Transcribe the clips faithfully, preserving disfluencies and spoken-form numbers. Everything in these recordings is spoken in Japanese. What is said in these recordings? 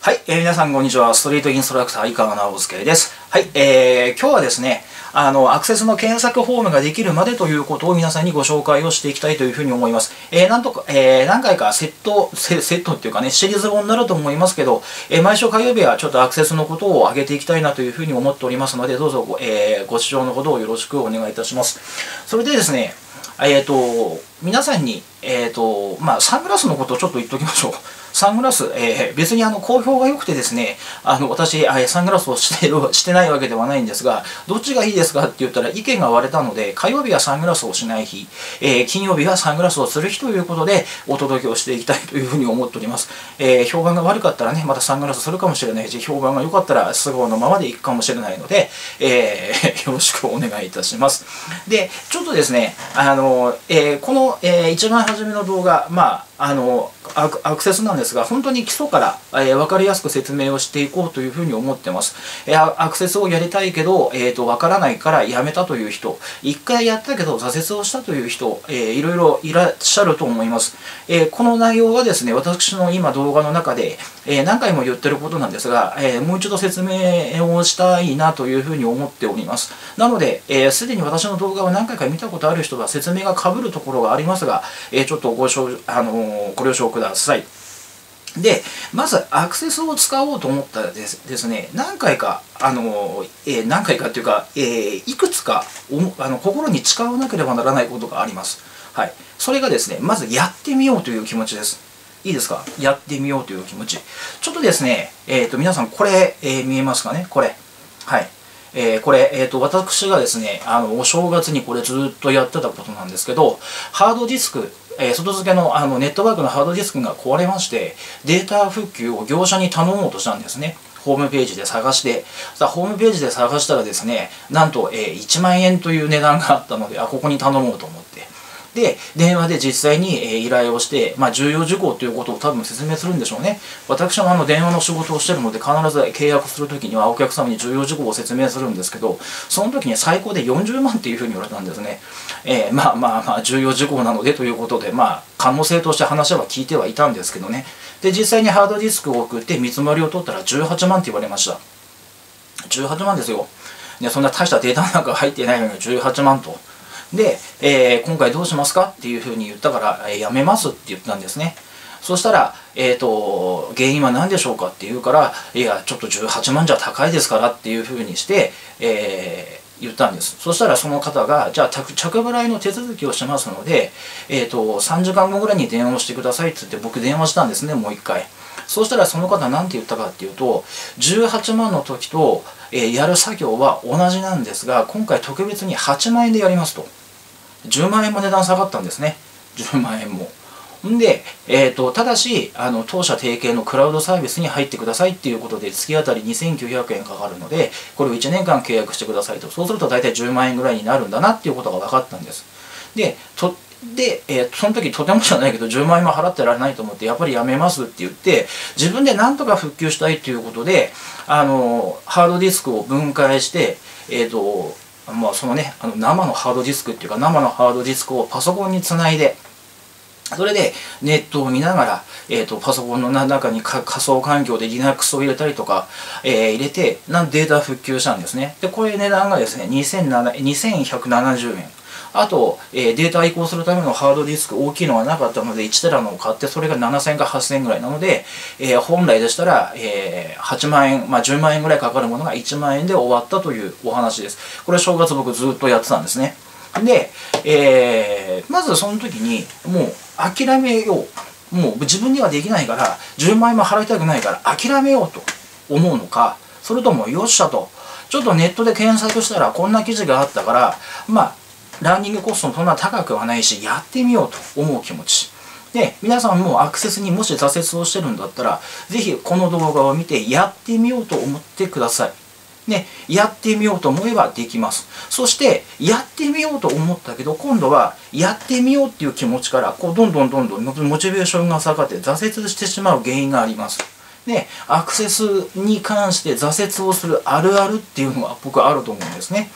はい、えー、皆さんこんにちは。ストリートインストラクター井川直介です。はい、えー、今日はですね、あの、アクセスの検索フォームができるまでということを皆さんにご紹介をしていきたいというふうに思います。えー、なんとか、えー、何回かセット、セ、セットっていうかね、シリーズ本になると思いますけど、えー、毎週火曜日はちょっとアクセスのことを上げていきたいなというふうに思っておりますので、どうぞご、えー、ご視聴のほどをよろしくお願いいたします。それでですね、えっと、皆さんに、えっと、まあ、サングラスのことをちょっと言っておきましょう。サングラス、えー、別にあの好評が良くてですね、あの私、えー、サングラスをしてるしてないわけではないんですが、どっちがいいですかって言ったら意見が割れたので、火曜日はサングラスをしない日、えー、金曜日はサングラスをする日ということで、お届けをしていきたいというふうに思っております。えー、評判が悪かったらね、またサングラスするかもしれないし、評判が良かったら素顔のままでいくかもしれないので、えー、よろしくお願いいたします。で、ちょっとですね、あのえー、この、えー、一番初めの動画、まあ、あのアク、アクセスなんですが、本当に基礎から、えー、分かりやすく説明をしていこうというふうに思ってます。えー、アクセスをやりたいけど、えーと、分からないからやめたという人、一回やったけど挫折をしたという人、えー、いろいろいらっしゃると思います。えー、この内容はですね、私の今動画の中で、えー、何回も言ってることなんですが、えー、もう一度説明をしたいなというふうに思っております。なので、す、えー、で、に私の動画を何回か見たことある人は説明が被るところがありますが、えー、ちょっとごしょう、あのー、ご了承ください。で、まずアクセスを使おうと思ったらですですね、何回か、あの、えー、何回かっていうか、えー、いくつかおあの心に誓わなければならないことがあります。はい。それがですね、まずやってみようという気持ちです。いいですか？やってみようという気持ち。ちょっとですね、えっと、皆さんこれ、えー、見えますかね？これ。はい。えー、これ、えーと、私がですね、あの、お正月にこれずっとやってたことなんですけど、ハードディスク、えー、外付けのあのネットワークのハードディスクが壊れまして、データ復旧を業者に頼もうとしたんですね。ホームページで探して、さあホームページで探したらですね、なんと、えー、いちまんえんという値段があったので、あ、ここに頼もうと思って。で、電話で実際に、えー、依頼をして、まあ、重要事項ということを多分説明するんでしょうね。私もあの電話の仕事をしてるので、必ず契約するときにはお客様に重要事項を説明するんですけど、その時に最高でよんじゅうまんっていうふうに言われたんですね。えー、まあまあまあ、重要事項なのでということで、まあ、可能性として話は聞いてはいたんですけどね。で、実際にハードディスクを送って見積もりを取ったらじゅうはちまんって言われました。じゅうはちまんですよ。ね、そんな大したデータなんか入ってないのにじゅうはちまんと。で、えー、今回どうしますかっていうふうに言ったから、えー、やめますって言ったんですね。そしたら、えーと、原因は何でしょうかって言うから、いや、ちょっとじゅうはちまんじゃ高いですからっていうふうにして、えー、言ったんです。そしたらその方が、じゃあ着払いの手続きをしますので、えーと、さんじかんごぐらいに電話をしてくださいって言って僕電話したんですね、もう一回。そうしたらその方何て言ったかっていうと、じゅうはちまんの時と、えー、やる作業は同じなんですが、今回特別にはちまんえんでやりますと。じゅうまんえんも値段下がったんですね。じゅうまんえんも。んで、えーと、ただし、あの当社提携のクラウドサービスに入ってくださいっていうことで、月当たりにせんきゅうひゃくえんかかるので、これをいちねんかん契約してくださいと。そうすると大体じゅうまんえんぐらいになるんだなっていうことが分かったんです。で、とで、えー、その時とてもじゃないけどじゅうまんえんも払ってられないと思って、やっぱりやめますって言って、自分でなんとか復旧したいっていうことで、あの、ハードディスクを分解して、えっと、まあそのね、あの生のハードディスクっていうか生のハードディスクをパソコンにつないで、それでネットを見ながら、えーと、パソコンの中に仮想環境で リナックス を入れたりとか、えー、入れてなんデータ復旧したんですね。で、これ値段がですね、にせんひゃくななじゅうえん。あと、えー、データ移行するためのハードディスク大きいのがなかったのでいちテラのを買って、それがななせんかはっせんえんぐらいなので、えー、本来でしたら、えー、はちまんえん、まあ、じゅうまんえんぐらいかかるものがいちまんえんで終わったというお話です。これ正月僕ずっとやってたんですね。で、えー、まずその時にもう諦めよう。もう自分にはできないから、じゅうまんえんも払いたくないから諦めようと思うのか、それともよっしゃと、ちょっとネットで検索したらこんな記事があったから、まあ、ランニングコストもそんな高くはないし、やってみようと思う気持ち。で、皆さんもアクセスにもし挫折をしてるんだったら、ぜひこの動画を見てやってみようと思ってください。ね、やってみようと思えばできます。そして、やってみようと思ったけど、今度はやってみようっていう気持ちから、こうどんどんどんどんモチベーションが下がって挫折してしまう原因があります。で、アクセスに関して挫折をするあるあるっていうのが僕はあると思うんですね。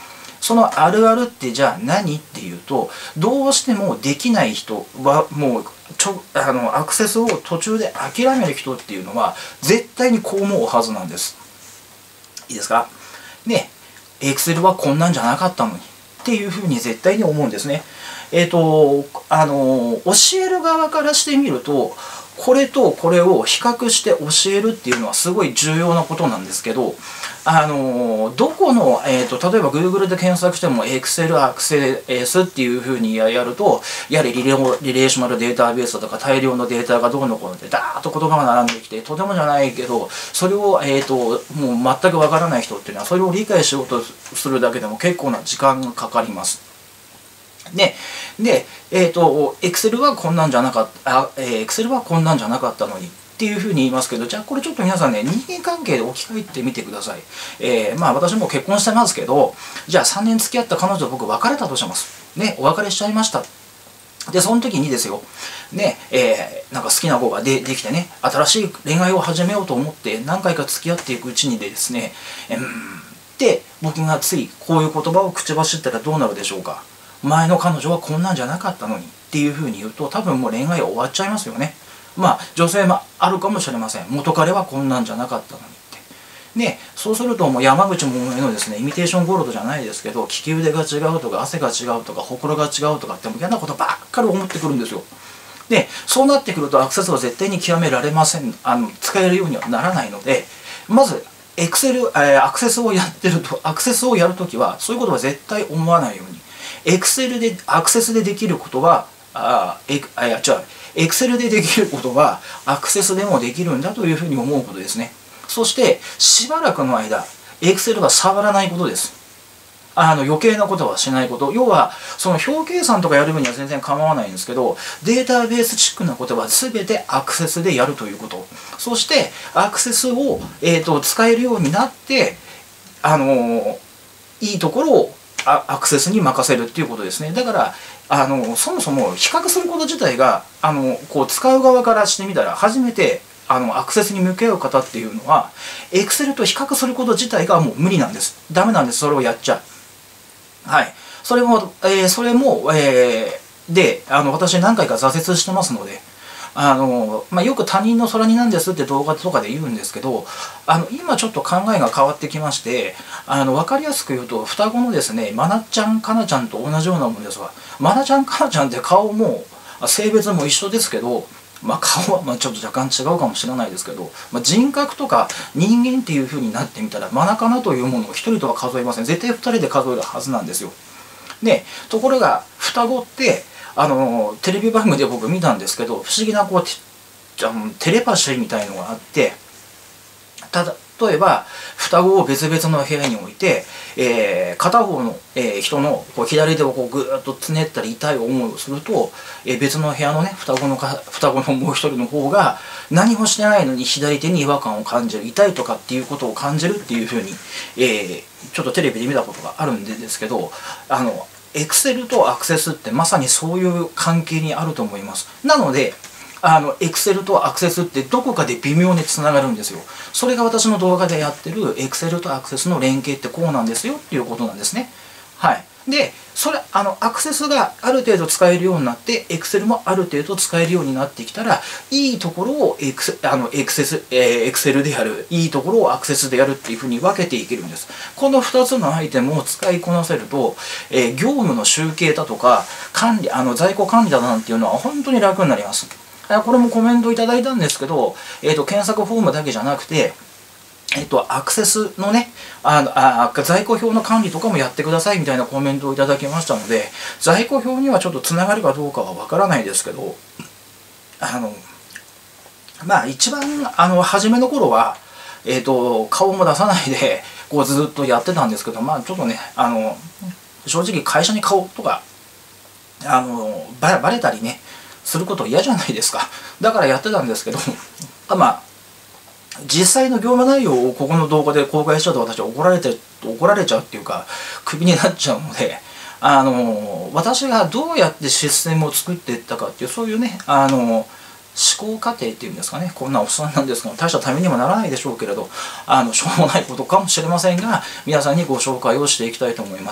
そのあるあるってじゃあ何っていうと、どうしてもできない人はもうちょあのアクセスを途中で諦める人っていうのは絶対にこう思うはずなんです。いいですかね。Excel はこんなんじゃなかったのにっていうふうに絶対に思うんですね。えっとあの教える側からしてみると、これとこれを比較して教えるっていうのはすごい重要なことなんですけど、あのどこの、えーと、例えば Google で検索しても Excel アクセスっていうふうにやると、やはりリレリレーショナルデータベースだとか大量のデータがどうのこうのってダーッと言葉が並んできて、とてもじゃないけど、それを、えーと、もう全くわからない人っていうのは、それを理解しようとするだけでも結構な時間がかかります。で、で、えっと、Excel はこんなんじゃなかった、あ、えー、Excel はこんなんじゃなかったのにっていうふうに言いますけど、じゃあこれちょっと皆さんね、人間関係で置き換えてみてください。えー、まあ私も結婚してますけど、じゃあさんねん付き合った彼女と僕別れたとします。ね、お別れしちゃいました。で、その時にですよ、ね、えー、なんか好きな子がでできてね、新しい恋愛を始めようと思って何回か付き合っていくうちにでですね、えー、で、僕がついこういう言葉を口走ったらどうなるでしょうか。前の彼女はこんなんじゃなかったのにっていうふうに言うと、多分もう恋愛終わっちゃいますよね。まあ女性もあるかもしれません。元彼はこんなんじゃなかったのにって。で、そうするともう山口百恵のですね、イミテーションゴールドじゃないですけど、利き腕が違うとか汗が違うとかほくろが違うとかってもう嫌なことばっかり思ってくるんですよ。で、そうなってくるとアクセスは絶対に極められません。あの使えるようにはならないので、まずエクセル、えー、アクセスをやってると、アクセスをやるときはそういうことは絶対思わないように。Excel でアクセスでできることは、あえあいや違う、Excel でできることはアクセスでもできるんだというふうに思うことですね。そしてしばらくの間、Excel は触らないことです。あの余計なことはしないこと。要は、その表計算とかやる分には全然構わないんですけど、データベースチックなことは全てアクセスでやるということ。そして、アクセスを、えーと、使えるようになって、あのー、いいところをアクセスに任せるっていうことですね。だからあのそもそも比較すること自体があのこう使う側からしてみたら初めてあのアクセスに向き合う方っていうのは Excel と比較すること自体がもう無理なんです。ダメなんです。それをやっちゃう。はい。それも、えー、それも、えー、であの私何回か挫折してますので。あのまあ、よく他人の空似なんですって動画とかで言うんですけど、あの今ちょっと考えが変わってきまして、あの分かりやすく言うと双子のですね、まなちゃんかなちゃんと同じようなもんですわ。まなちゃんかなちゃんって顔も性別も一緒ですけど、まあ、顔はまあちょっと若干違うかもしれないですけど、まあ、人格とか人間っていう風になってみたらマナカナというものを一人とは数えません。絶対二人で数えるはずなんですよ。でところが双子ってあのテレビ番組で僕見たんですけど、不思議なこうテ, あのテレパシーみたいのがあって、ただ例えば双子を別々の部屋に置いて、えー、片方の、えー、人のこう左手をこうぐーっとつねったり痛い思いをすると、えー、別の部屋のね双子のか双子のもう一人の方が何もしてないのに左手に違和感を感じる、痛いとかっていうことを感じるっていうふうに、えー、ちょっとテレビで見たことがあるんでですけど、あのExcel とアクセスってまさにそういう関係にあると思います。なので、あの Excel とアクセスってどこかで微妙につながるんですよ。それが私の動画でやってる Excel とアクセスの連携ってこうなんですよっていうことなんですね。はい。で、それ、あの、アクセスがある程度使えるようになって、Excel もある程度使えるようになってきたら、いいところをエクセ、あの、エクセス、えー、Excel でやる、いいところをアクセスでやるっていうふうに分けていけるんです。このふたつのアイテムを使いこなせると、えー、業務の集計だとか、管理、あの、在庫管理だなんていうのは本当に楽になります。これもコメントいただいたんですけど、えーと、検索フォームだけじゃなくて、えっと、アクセスのね、あのあ在庫表の管理とかもやってくださいみたいなコメントをいただきましたので、在庫表にはちょっとつながるかどうかはわからないですけど、あの、まあ一番、あの、初めの頃は、えっと、顔も出さないで、こうずっとやってたんですけど、まあちょっとね、あの、正直会社に顔とか、あの、ばバレたりね、すること嫌じゃないですか。だからやってたんですけど、まあ、実際の業務内容をここの動画で公開しちゃうと私は怒られて怒られちゃうっていうかクビになっちゃうので、あの私がどうやってシステムを作っていったかっていうそういうねあの思考過程っていうんですかね、こんなおっさんなんですが大したためにもならないでしょうけれど、あのしょうもないことかもしれませんが皆さんにご紹介をしていきたいと思います。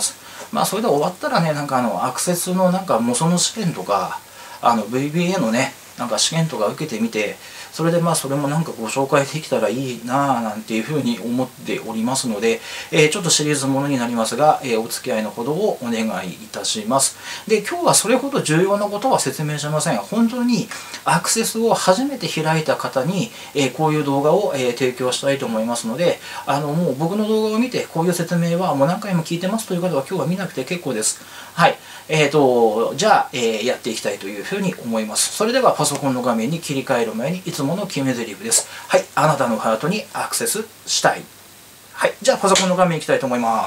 まあそれで終わったらね、なんかあのアクセスのなんか元の試験とか、あの ブイビーエー のねなんか試験とか受けてみて、それでまあそれもなんかご紹介できたらいいなぁなんていうふうに思っておりますので、えー、ちょっとシリーズものになりますが、えー、お付き合いのほどをお願いいたします。で、今日はそれほど重要なことは説明しません。本当にアクセスを初めて開いた方に、えー、こういう動画を、えー、提供したいと思いますので、あのもう僕の動画を見てこういう説明はもう何回も聞いてますという方は今日は見なくて結構です。はい。えーと、じゃあ、えー、やっていきたいというふうに思います。それではパソコンの画面に切り替える前にいつもの決め台詞です。はい、あなたのハートにアクセスしたい。はい、じゃあパソコンの画面に行きたいと思います。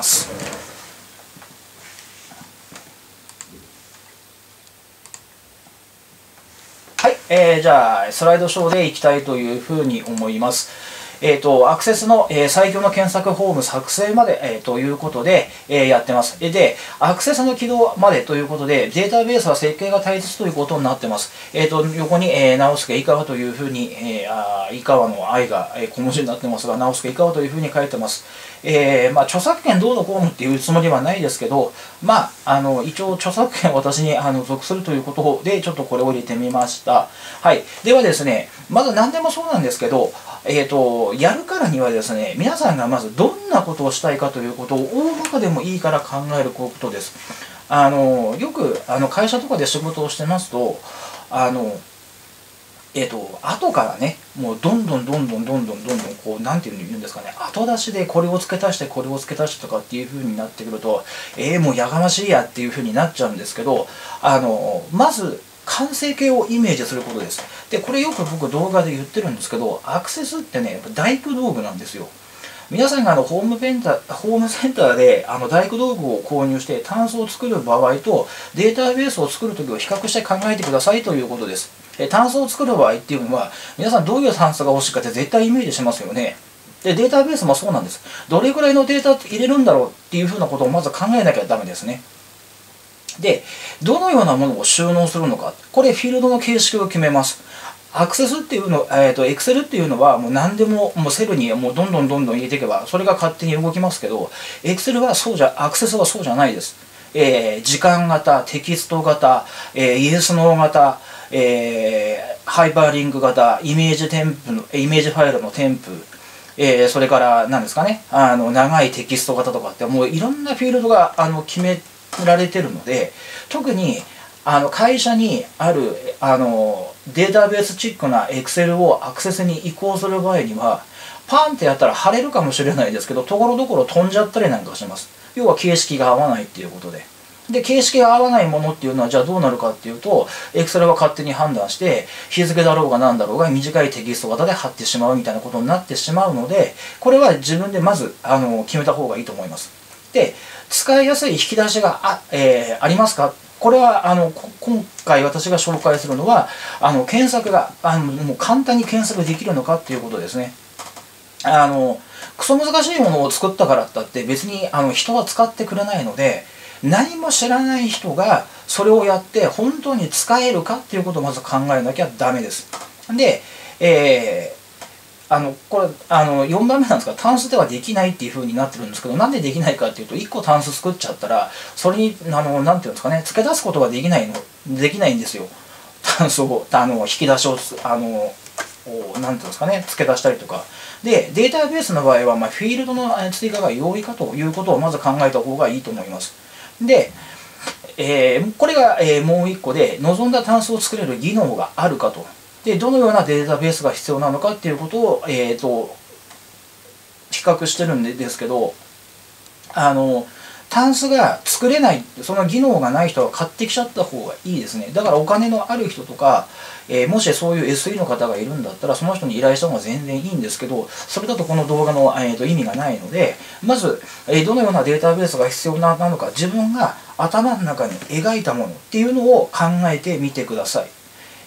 はい、えー、じゃあスライドショーでいきたいというふうに思います。えーと、アクセスの、えー、最強の検索フォーム作成まで、えー、ということで、えー、やってます。で、アクセスの起動までということで、データベースは設計が大切ということになってます。えーと、横に、えー、直輔井川というふうに、えー、あ井川の愛が、えー、小文字になってますが、直輔井川というふうに書いてます。えーまあ、著作権どうのこうのっていうつもりはないですけど、まあ、あの一応著作権を私にあの属するということで、ちょっとこれを入れてみました。はい。ではですね、まず何でもそうなんですけど、えーと、やるからにはですね、皆さんがまずどんなことをしたいかということを大まかでもいいから考えることです。あのよくあの会社とかで仕事をしてますと、あのえーと、後からね、もうどんどんどんどんどんどんどんどんこう、なんていうんですかね、後出しでこれを付け足して、これを付け足してとかっていう風になってくると、えー、もうやがましいやっていう風になっちゃうんですけど、あの、まず、完成形をイメージすることです。で、これよく僕動画で言ってるんですけど、アクセスってね、やっぱ大工道具なんですよ。皆さんがあのホームペンタホームセンターであの大工道具を購入してタンスを作る場合とデータベースを作るときを比較して考えてくださいということです。えタンスを作る場合っていうのは皆さんどういうタンスが欲しいかって絶対イメージしますよね。でデータベースもそうなんです。どれぐらいのデータ入れるんだろうっていうふうなことをまず考えなきゃダメですね。でどのようなものを収納するのか、これフィールドの形式を決めます。アクセスっていうの、えーと、Excel っていうのはもう何でも、もうセルにもうどんどんどんどん入れていけば、それが勝手に動きますけど、Excel はそうじゃ、アクセスはそうじゃないです。えー、時間型、テキスト型、えー、イエスノー型、えー、ハイパーリンク型、イメージ添付の、イメージファイルの添付、えー、それから何ですかね、あの長いテキスト型とかって、もういろんなフィールドがあの決められてるので、特にあの会社にあるあのデータベースチックな Excel をアクセスに移行する場合には、パンってやったら貼れるかもしれないですけど、ところどころ飛んじゃったりなんかします。要は形式が合わないっていうことで。で、形式が合わないものっていうのは、じゃあどうなるかっていうと、Excel は勝手に判断して、日付だろうが何だろうが短いテキスト型で貼ってしまうみたいなことになってしまうので、これは自分でまずあの決めた方がいいと思います。で、使いやすい引き出しが あ,、えー、ありますか？これはあの今回私が紹介するのはあの検索があのもう簡単に検索できるのかっていうことですね。あのクソ難しいものを作ったからだって別にあの人は使ってくれないので、何も知らない人がそれをやって本当に使えるかっていうことをまず考えなきゃダメです。で、えーあのこれあのよんばんめなんですが、タンスではできないっていう風になってるんですけど、なんでできないかっていうと、いっこタンス作っちゃったらそれにあのなんていうんですかね、付け出すことができないのできないんですよ。タンスをあの引き出しをあのなんていうんですかね、付け出したりとかで、データベースの場合は、まあ、フィールドの追加が容易かということをまず考えた方がいいと思います。で、えー、これが、えー、もういっこで、望んだタンスを作れる技能があるかと。で、どのようなデータベースが必要なのかっていうことを、えーと、比較してるんですけど、あの、タンスが作れない、その技能がない人は買ってきちゃった方がいいですね。だからお金のある人とか、えー、もしそういう エスイー の方がいるんだったら、その人に依頼した方が全然いいんですけど、それだとこの動画の、えー、と意味がないので、まず、えー、どのようなデータベースが必要なのか、自分が頭の中に描いたものっていうのを考えてみてください。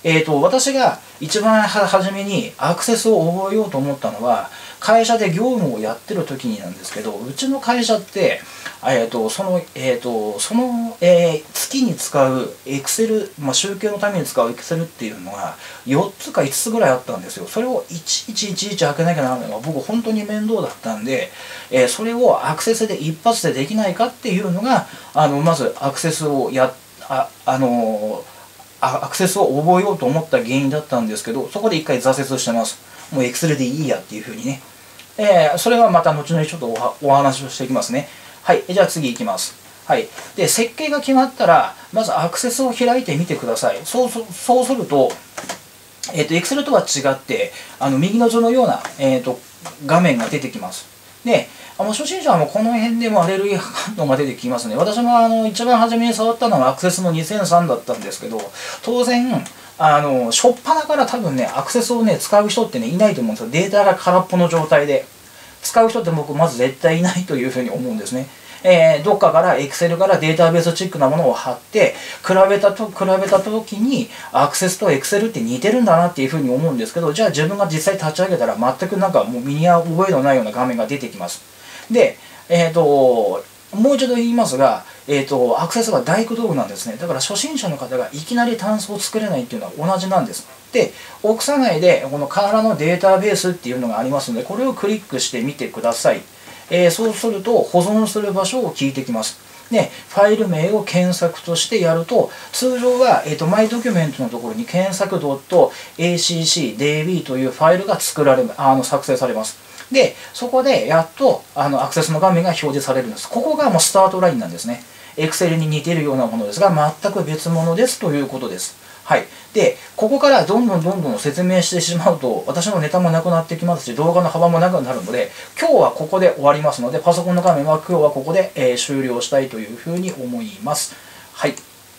えーと、私が一番初めにアクセスを覚えようと思ったのは、会社で業務をやってる時になんですけど、うちの会社って、えーと、その、えーと、その、えー、月に使う Excel、まあ、集計のために使う Excel っていうのがよっつかいつつぐらいあったんですよ。それをいちいちいちいち開けなきゃならないのが僕本当に面倒だったんで、えー、それをアクセスで一発でできないかっていうのが、あの、まずアクセスをや、あ、あのー、アクセスを覚えようと思った原因だったんですけど、そこで一回挫折してます。もう Excel でいいやっていうふうにね。えー、それはまた後々ちょっと お, お話をしていきますね。はい。じゃあ次いきます。はい。で、設計が決まったら、まずアクセスを開いてみてください。そうそそうすると、えっと、Excel とは違って、あの右の図のような、えー、と画面が出てきます。で、あの初心者はもうこの辺でもアレルギー反応が出てきますね。私もあの一番初めに触ったのはアクセスのにせんさんだったんですけど、当然、あの、初っ端から多分ね、アクセスをね、使う人ってね、いないと思うんですよ。データが空っぽの状態で。使う人って僕、まず絶対いないというふうに思うんですね。えー、どっかから Excel からデータベースチックなものを貼って、比べたと、比べたときに、アクセスと Excel って似てるんだなっていうふうに思うんですけど、じゃあ自分が実際立ち上げたら全くなんかもう身に覚えのないような画面が出てきます。で、えっと、もう一度言いますが、えーと、アクセスが大工道具なんですね。だから初心者の方がいきなり単数を作れないっていうのは同じなんです。で、オクサ内でこの空のデータベースっていうのがありますので、これをクリックしてみてください。えー、そうすると保存する場所を聞いてきます。で、ファイル名を検索としてやると、通常は、えーと、マイドキュメントのところに検索 .accdb というファイルが作られ、あの作成されます。で、そこでやっとあのアクセスの画面が表示されるんです。ここがもうスタートラインなんですね。Excel に似ているようなものですが、全く別物ですということです。はい。で、ここからどんどんどんどん説明してしまうと、私のネタもなくなってきますし、動画の幅もなくなるので、今日はここで終わりますので、パソコンの画面は今日はここで、えー、終了したいというふうに思います。はい。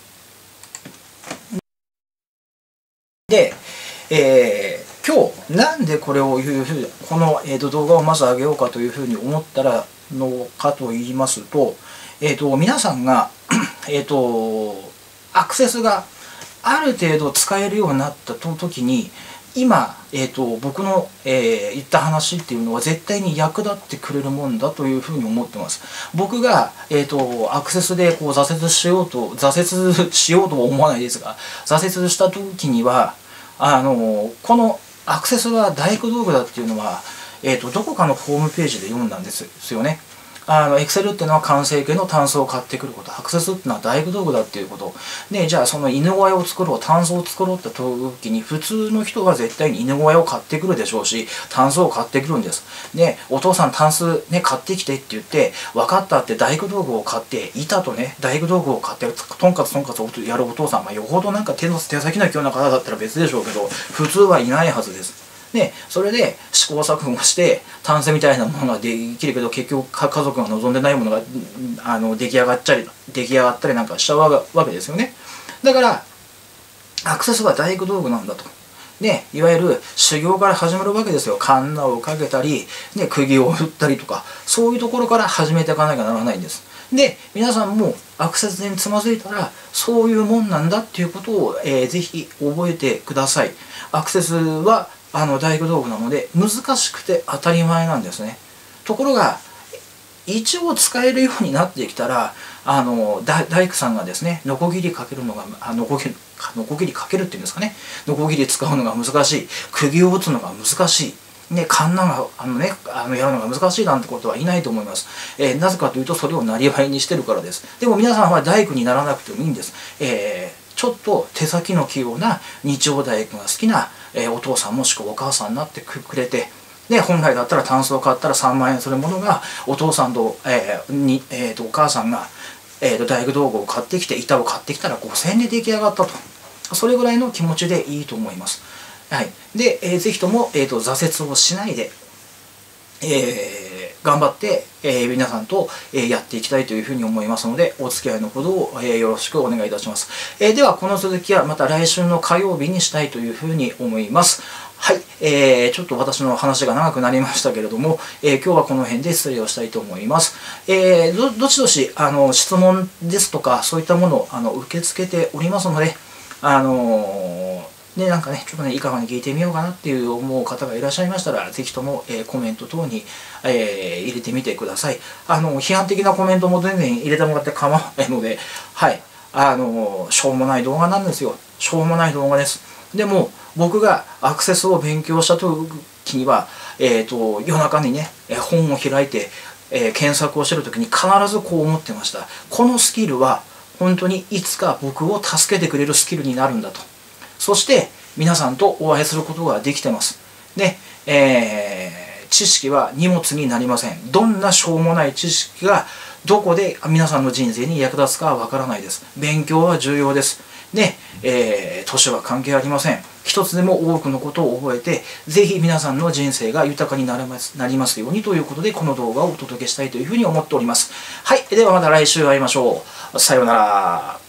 で、えー今日なんでこれをいうふうこの、えー、と動画をまず上げようかというふうに思ったらのかと言いますと、えー、と皆さんがえとアクセスがある程度使えるようになった時に今、えー、と僕の、えー、言った話っていうのは絶対に役立ってくれるもんだというふうに思ってます。僕が、えー、とアクセスでこう挫折しようと挫折しようとは思わないですが、挫折した時にはあのこのアクセスは大工道具だっていうのは、えーと、どこかのホームページで読んだんですよね。あの、Excel っていうのは完成形の単数を買ってくること、アクセスっていうのは大工道具だっていうこと。で、じゃあその犬小屋を作ろう、単数を作ろうって時に、普通の人は絶対に犬小屋を買ってくるでしょうし、単数を買ってくるんです。で、お父さん単数ね、買ってきてって言って、分かったって大工道具を買って、板とね、大工道具を買って、トンカツトンカツをやるお父さんがよほどなんか手の手先の器用な方だったら別でしょうけど、普通はいないはずです。で、それで試行錯誤して、単性みたいなものができるけど、結局家族が望んでないものがあの出来上がっちゃり、出来上がったりなんかしちゃうわけですよね。だから、アクセスは大工道具なんだと。で、いわゆる修行から始まるわけですよ。カンナをかけたり、ね、釘を打ったりとか、そういうところから始めていかなきゃならないんです。で、皆さんもアクセスにつまずいたら、そういうもんなんだっていうことを、えー、ぜひ覚えてください。アクセスはあの大工道具なので難しくて当たり前なんですね。ところが一応使えるようになってきたら、あの大工さんがですね、ノコギリかけるのがあノコギリノコギリかけるっていうんですかね、ノコギリ使うのが難しい、釘を打つのが難しい、ね、カンナがあの、ね、あのやるのが難しいなんてことはいないと思います。えー、なぜかというとそれをなりわいにしてるからです。でも皆さんは大工にならなくてもいいんです。えーちょっと手先の器用な日曜大工が好きな、えー、お父さんもしくはお母さんになってくれて、で本来だったらタンスを買ったらさんまんえんするものがお父さんと、えーにえー、とお母さんが、えー、と大工道具を買ってきて板を買ってきたらごせんえんで出来上がったと、それぐらいの気持ちでいいと思います。はい、で、えー、ぜひとも、えー、と挫折をしないで、えー頑張って、えー、皆さんと、えー、やっていきたいというふうに思いますので、お付き合いのほどを、えー、よろしくお願いいたします。えー、では、この続きはまた来週の火曜日にしたいというふうに思います。はい、えー、ちょっと私の話が長くなりましたけれども、えー、今日はこの辺で失礼をしたいと思います。えー、ど、どしどし、あの、質問ですとか、そういったものをあの受け付けておりますので、あのーで、なんかね、ちょっとね、いかがに聞いてみようかなっていう思う方がいらっしゃいましたら、ぜひとも、えー、コメント等に、えー、入れてみてください。あの、批判的なコメントも全然入れてもらって構わないので、はい。あの、しょうもない動画なんですよ。しょうもない動画です。でも、僕がアクセスを勉強した時には、えっと、夜中にね、本を開いて、えー、検索をしてる時に必ずこう思ってました。このスキルは、本当にいつか僕を助けてくれるスキルになるんだと。そして、皆さんとお会いすることができてます。で、えー、知識は荷物になりません。どんなしょうもない知識が、どこで皆さんの人生に役立つかはわからないです。勉強は重要です。で、えー、年は関係ありません。一つでも多くのことを覚えて、ぜひ皆さんの人生が豊かになります、なりますようにということで、この動画をお届けしたいというふうに思っております。はい。ではまた来週会いましょう。さようなら。